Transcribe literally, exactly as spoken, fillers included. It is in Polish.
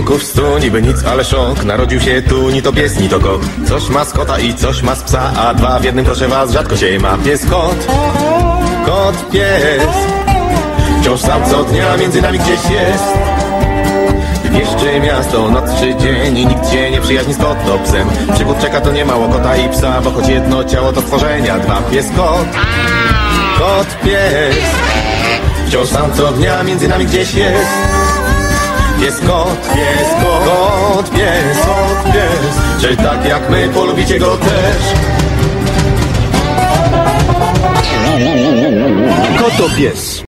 odcinków stu, niby nic, ale szok. Narodził się tu ni to pies, ni to kot. Coś ma z kota i coś ma z psa, a dwa w jednym, proszę was, rzadko się ma. Pies, kot, kot, pies. Wciąż sam co dnia między nami gdzieś jest. Wieszczy miasto, noc czy dzień i nikt się nie przyjaźni z kotopsem. Przygód czeka to nie mało kota i psa, bo choć jedno ciało to stworzenia dwa. Pies, kot, kot, pies. Wciąż sam co dnia między nami gdzieś jest. Pies, kot, pies, kot, kot, pies, kot, pies. Czy tak jak my polubicie go też? Kotopies.